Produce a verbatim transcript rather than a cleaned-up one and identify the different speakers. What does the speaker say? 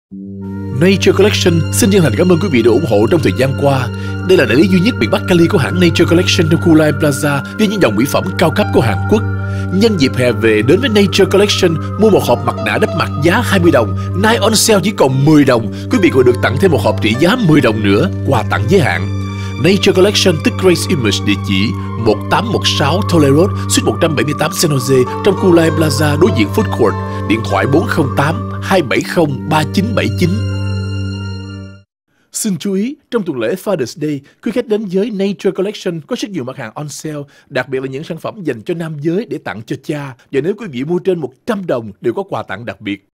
Speaker 1: Nature Collection xin chân thành cảm ơn quý vị đã ủng hộ trong thời gian qua. Đây là đại lý duy nhất miền Bắc Cali của hãng Nature Collection trong khu Lion Plaza với những dòng mỹ phẩm cao cấp của Hàn Quốc. Nhân dịp hè về, đến với Nature Collection, mua một hộp mặt nạ đắp mặt giá hai mươi đồng, nay on sale chỉ còn mười đồng. Quý vị còn được tặng thêm một hộp trị giá mười đồng nữa, quà tặng giới hạn. Nature Collection tức Grace Image, địa chỉ một tám một sáu Tolle Road, suite một trăm bảy mươi tám San Jose trong khu Lion Plaza đối diện Food Court. Điện thoại bốn không tám hai bảy không ba chín bảy chín. Xin chú ý, trong tuần lễ Father's Day, quý khách đến với Nature Collection có rất nhiều mặt hàng on sale, đặc biệt là những sản phẩm dành cho nam giới để tặng cho cha. Và nếu quý vị mua trên một trăm đồng đều có quà tặng đặc biệt.